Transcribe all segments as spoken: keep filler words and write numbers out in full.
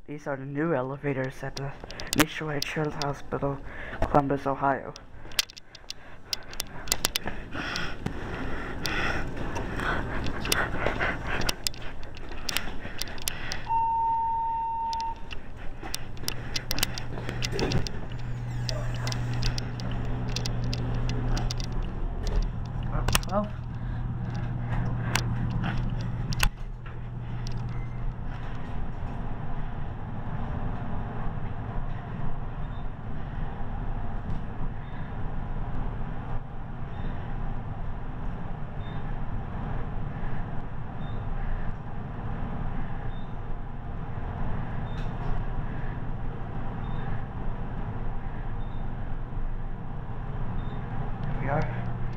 These are the new elevators at the Nationwide Children's Hospital, Columbus, Ohio. twelve. We are.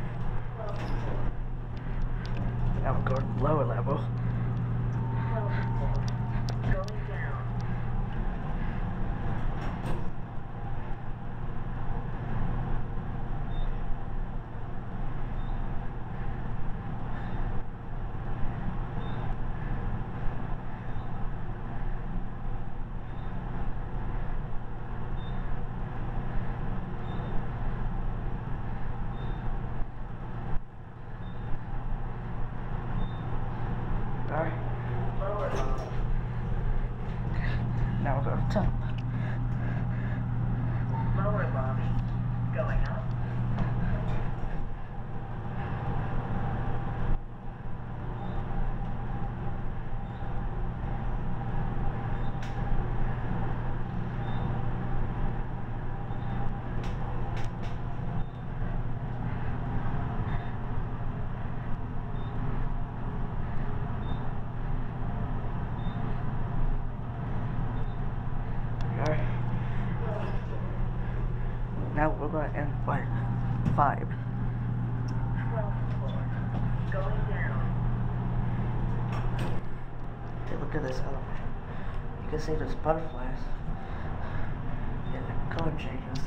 Now we'll go to the lower level. Going down. Alright. Lower. Now we'll go to the top. Lower lobby. Going up. Alright. Now we're going to end by five. twelfth floor. Going down. Hey, look at this elevator. You can see there's butterflies. And the color changes.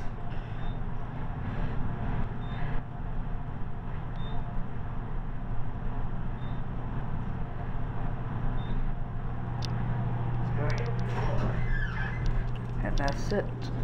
And that's it.